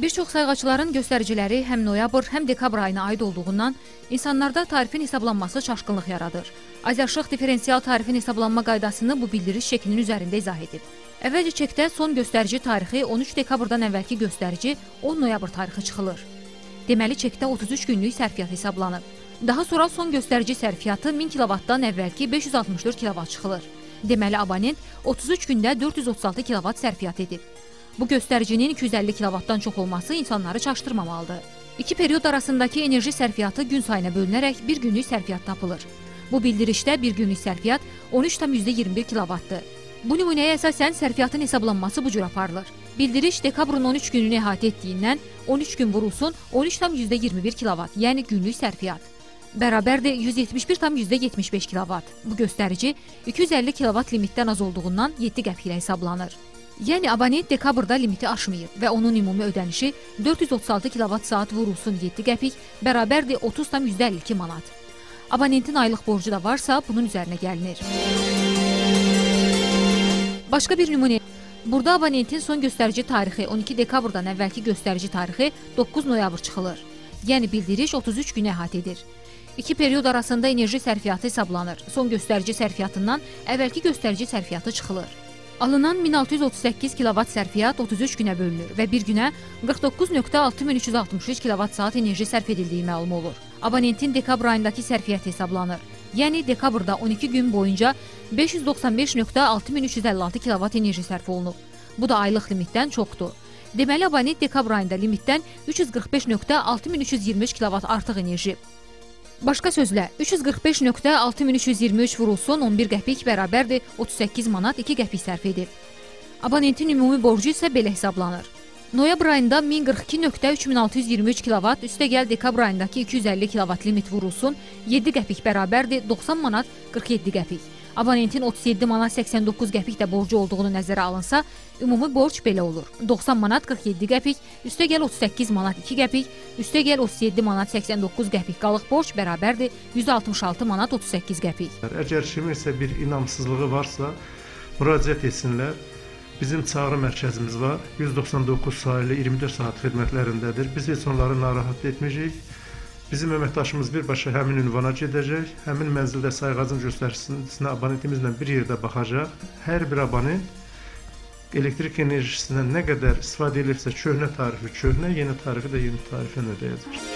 Bir çox sayğacıların göstəriciləri həm noyabr, həm dekabr ayına aid olduğundan insanlarda tarifin hesablanması çaşqınlıq yaradır. Azyaşıq diferensial tarifin hesablanma qaydasını bu bildiriş şeklinin üzərində izah edib. Əvvəlcə çekdə son göstərici tarixi 13 dekabrdan əvvəlki göstərici 10 noyabr tarixi çıxılır. Deməli, çekdə 33 günlük sərfiyyat hesablanıb. Daha sonra son göstərici sərfiyyatı 1000 kilovatdan əvvəlki 564 kilovat çıxılır. Deməli, abonent 33 gündə 436 kilovat sərfiyyat edib. Bu göstəricinin 250 kilovatdan çox olması insanları çaşdırmamalıdır. İki period arasındakı enerji sərfiyyatı gün sayına bölünərək bir günlük sərfiyyat tapılır. Bu bildirişdə bir günlük sərfiyyat 13,21 kilovatdır. Bu nümunəyə əsasən sərfiyyatın hesablanması bu cür aparılır. Bildiriş dekabrın 13 gününü əhatə etdiyindən 13 gün vurulsun 13,21 kilovat, yəni günlük sərfiyyat. Bərabərdir 171,75 kilovat. Bu göstərici 250 kilovat limitdən az olduğundan 7 qəpik ilə hesablanır. Yəni abonent dekabrda limiti aşmayıb və onun ümumi ödənişi 436 kilovat saat vurulsun 7 qəpik, bərabərdir 30,52 manat. Abonentin aylıq borcu da varsa bunun üzərinə gəlinir. Başqa bir nümunə. Burada abonentin son göstərici tarixi 12 dekabrdan əvvəlki göstərici tarixi 9 noyabr çıxılır. Yəni bildiriş 33 günü əhatə edir. İki period arasında enerji sərfiyyatı hesablanır. Son göstərici sərfiyyatından əvvəlki göstərici sərfiyyatı çıxılır. Alınan 1638 kilovat sərfiyyat 33 günə bölünür və bir günə 49,6363 kilovat saat enerji sərf edildiyi məlum olur. Abonentin dekabr ayındakı sərfiyyat hesablanır. Yəni dekabrda 12 gün boyunca 595,6356 kilovat enerji sərf olunub. Bu da aylıq limitdən çoxdur. Deməli, abonent dekabr ayında limitdən 345,6323 kilovat artıq enerji. Başqa sözlə, 345,6323 vurulsun 11 qəpik bərabərdir 38 manat 2 qəpik sərf edib. Abonentin ümumi borcu isə belə hesablanır. Noyabr ayında 1042,3623 kilovat, üstəgəl dekabr ayındakı 250 kilovat limit vurulsun 7 qəpik bərabərdir 90 manat 47 qəpik. Abonentin 37 manat 89 qəpik də borcu olduğunu nəzərə alınsa, ümumi borc belə olur. 90 manat 47 qəpik, üstəgəl 38 manat 2 qəpik, üstəgəl 37 manat 89 qəpik qalıq borc bərabərdir 166 manat 38 qəpik. Əgər kiminsə bir inamsızlığı varsa, müraciət etsinlər. Bizim çağrı mərkəzimiz var. 199 sayılı 24 saat xidmətlərindədir. Biz heç onları narahat etməyəcəyik. Bizim əməkdaşımız birbaşa həmin ünvana gedəcək, həmin mənzildə sayğacın göstərisinə abonentimizlə bir yerdə baxacaq. Hər bir abonent elektrik enerjisindən nə qədər istifadə edilirsə köhnə tarifi köhnə, yeni tarifi də yeni tariflə ödəyəcək.